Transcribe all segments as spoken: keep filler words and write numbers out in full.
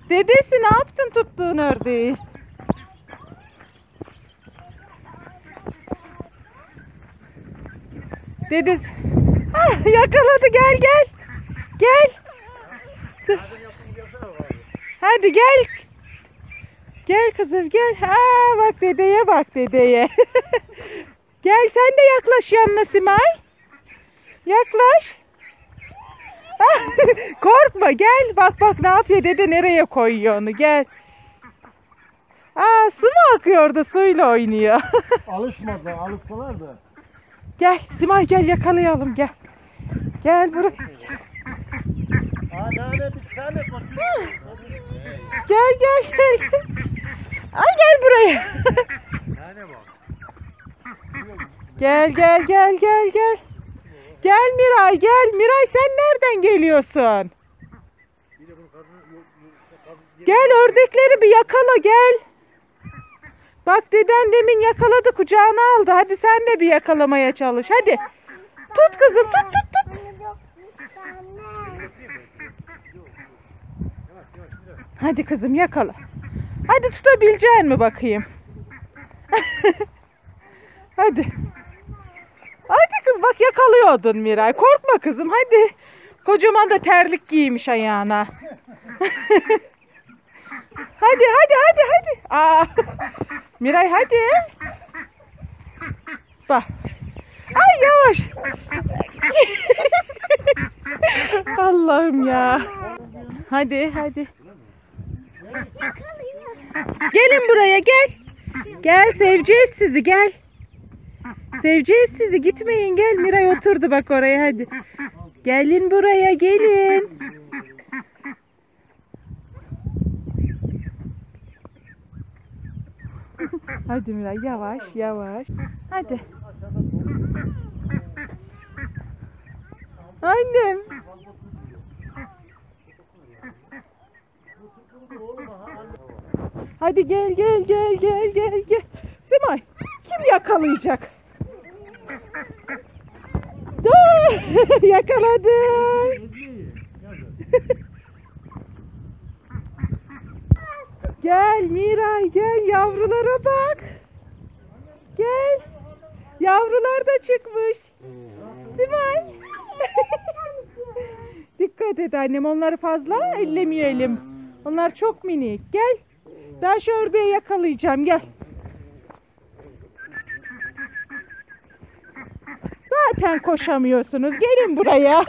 Dedesi ne yaptın tuttuğun ördeği? Dedesi. Ah, yakaladı, gel gel. Gel. Hadi gel. Gel kızım gel. Aa, bak dedeye bak dedeye. Gel sen de yaklaş yanına Simay. Yaklaş. Ah, korkma gel. Bak bak ne yapıyor dede, nereye koyuyor onu, gel. Aa, su mu akıyor orada, suyla oynuyor. Alışmadı, alışsalar da. Gel Simay gel yakalayalım gel. Gel buraya. Aa, nane bir tane bakıyor. Gel gel gel. Ay gel buraya. Nane bak. Gel gel gel gel gel. Gel Miray gel. Miray sen nereden geliyorsun? Gel ördekleri bir yakala gel. Bak deden demin yakaladı, kucağına aldı. Hadi sen de bir yakalamaya çalış hadi. Tut kızım, tut tut tut. Hadi kızım yakala. Hadi tutabilecek mi bakayım? Hadi. Hadi kız bak yakalıyordun Miray. Korkma kızım hadi. Kocaman da terlik giymiş ayağına. Hadi hadi hadi hadi. Aa. Miray hadi. Bak. Ay yavaş. Allah'ım ya. Hadi hadi. Gelin buraya gel. Gel seveceğiz sizi gel. Seveceğiz sizi, gitmeyin gel. Miray oturdu bak oraya hadi. Gelin buraya gelin. Hadi Miray yavaş yavaş. Hadi. Annem. Hadi gel gel gel gel gel gel. Simay kim yakalayacak? Dur! Yakaladım. Gel Miray gel, yavrulara bak. Gel. Yavrular da çıkmış. Simay. Dikkat et annem, onları fazla ellemeyelim. Onlar çok minik. Gel. Ben şu ördeği yakalayacağım gel. Zaten koşamıyorsunuz. Gelin buraya.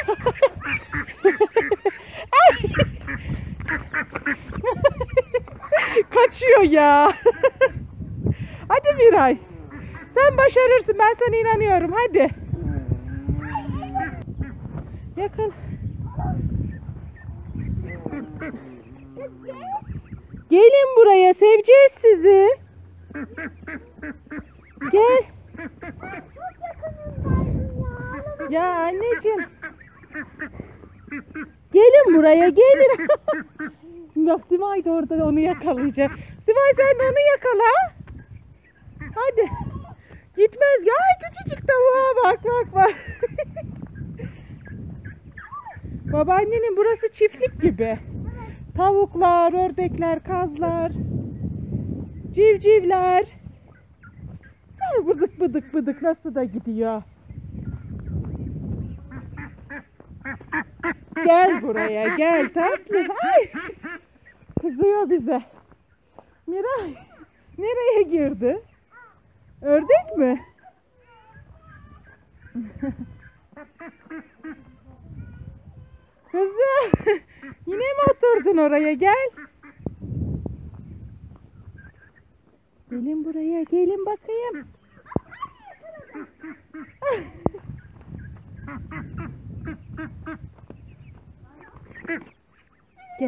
Kaçıyor ya. Hadi Miray. Sen başarırsın. Ben sana inanıyorum. Hadi. Yakala. Gelin buraya. Seveceğiz sizi. Gel. Ya anneciğim. Gelin buraya gelin. Bak Simay da orada onu yakalayacak. Simay sen de onu yakala. Hadi. Gitmez ya, küçücük tavuğa bak bak bak. Babaannenin burası çiftlik gibi. Tavuklar, ördekler, kazlar, civcivler. Ay, bıdık bıdık bıdık nasıl da gidiyor. Gel buraya gel tatlı. Ay. Kızıyor bize. Miray nereye girdi? Ördek mi? Kızım yine mi oturdun oraya, gel. Gelin buraya gelin bakayım. Gel.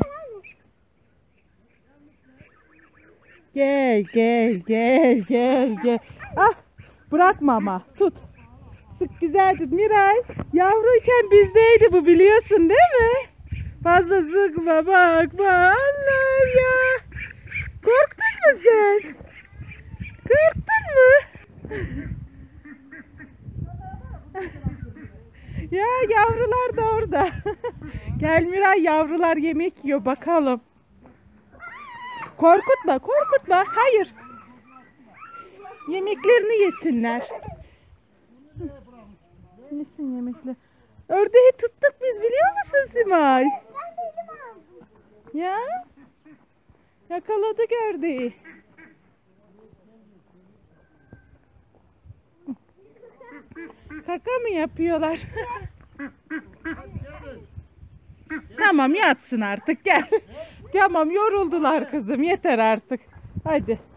Gel gel gel gel gel. Ah, bırakma ama tut. Sık güzel tut Miray. Yavruyken bizdeydi bu, biliyorsun değil mi? Fazla sıkma bak bak. Allah'ım ya. Korktun mu sen? Korktun mu? Ya yavrular da orada. Gel Miray, yavrular yemek yiyor bakalım. Korkutma, korkutma. Hayır. Yemeklerini yesinler. Hı. Yesin yemekler. Ördeği tuttuk biz, biliyor musun Simay? Ya. Yakaladık ördeği. Kaka mı yapıyorlar? Tamam, yatsın artık, gel. Tamam, yoruldular kızım, yeter artık. Hadi.